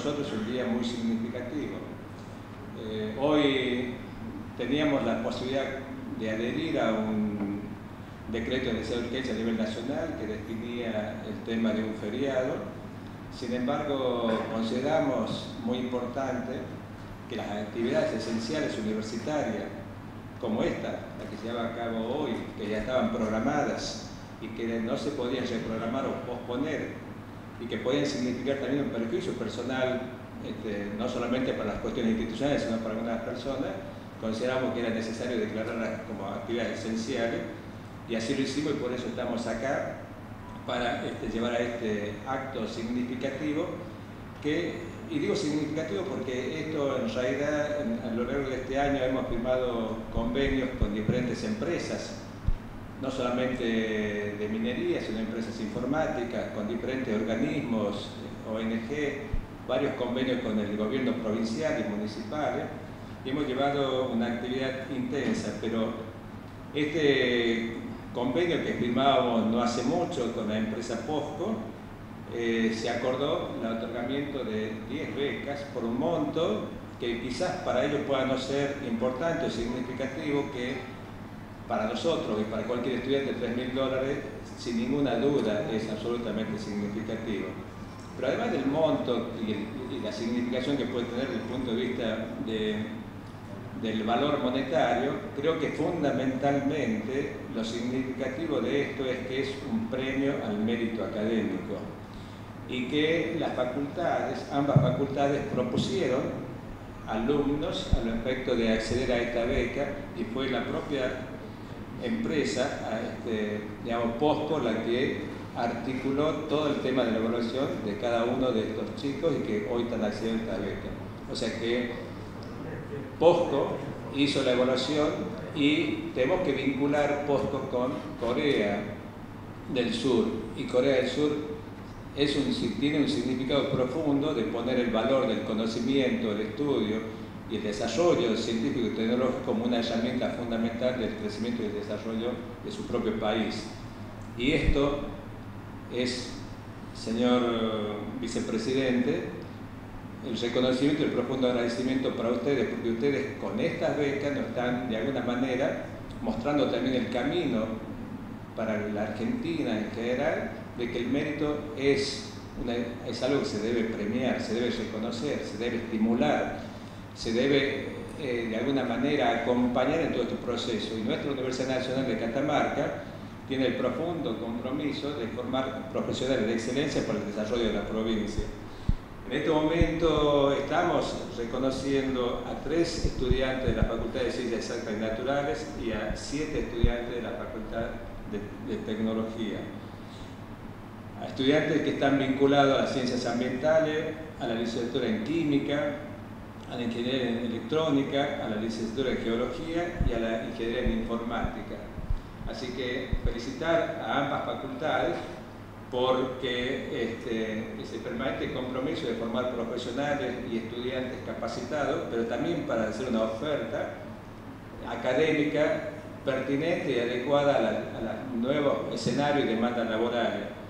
nosotros es un día muy significativo. Hoy teníamos la posibilidad de adherir a un decreto de necesidad de urgencia a nivel nacional que definía el tema de un feriado. Sin embargo, consideramos muy importante que las actividades esenciales universitarias, como esta, la que se lleva a cabo hoy, que ya estaban programadas y que no se podían reprogramar o posponer, y que podían significar también un perjuicio personal, no solamente para las cuestiones institucionales, sino para algunas personas, consideramos que era necesario declararlas como actividades esenciales, y así lo hicimos, y por eso estamos acá, para llevar a este acto significativo, y digo significativo porque esto en realidad a lo largo de este año hemos firmado convenios con diferentes empresas, no solamente de minería, sino empresas informáticas, con diferentes organismos, ONG, varios convenios con el gobierno provincial y municipales, y hemos llevado una actividad intensa, pero este convenio que firmábamos no hace mucho con la empresa POSCO, se acordó el otorgamiento de 10 becas por un monto que quizás para ellos pueda no ser importante o significativo, que para nosotros y para cualquier estudiante $3.000 sin ninguna duda es absolutamente significativo. Pero además del monto y la significación que puede tener desde el punto de vista del valor monetario, creo que fundamentalmente lo significativo de esto es que es un premio al mérito académico y que las facultades, ambas facultades, propusieron alumnos al respecto de acceder a esta beca, y fue la propia empresa, digamos POSCO, la que articuló todo el tema de la evaluación de cada uno de estos chicos y que hoy están accediendo a esta beca. O sea que POSCO hizo la evaluación y tenemos que vincular POSCO con Corea del Sur, y Corea del Sur tiene un significado profundo de poner el valor del conocimiento, el estudio y el desarrollo científico y tecnológico como una herramienta fundamental del crecimiento y el desarrollo de su propio país. Y esto es, señor vicepresidente, el reconocimiento y el profundo agradecimiento para ustedes, porque ustedes con estas becas nos están de alguna manera mostrando también el camino para la Argentina en general, de que el mérito es algo que se debe premiar, se debe reconocer, se debe estimular, se debe de alguna manera acompañar en todo este proceso. Y nuestra Universidad Nacional de Catamarca tiene el profundo compromiso de formar profesionales de excelencia para el desarrollo de la provincia. En este momento estamos reconociendo a 3 estudiantes de la Facultad de Ciencias Exactas y Naturales y a 7 estudiantes de la Facultad de Tecnología. A estudiantes que están vinculados a las ciencias ambientales, a la licenciatura en química, a la ingeniería en electrónica, a la licenciatura en geología y a la ingeniería en informática. Así que felicitar a ambas facultades porque ese permanente compromiso de formar profesionales y estudiantes capacitados, pero también para hacer una oferta académica pertinente y adecuada a los nuevos escenarios y demandas laborales.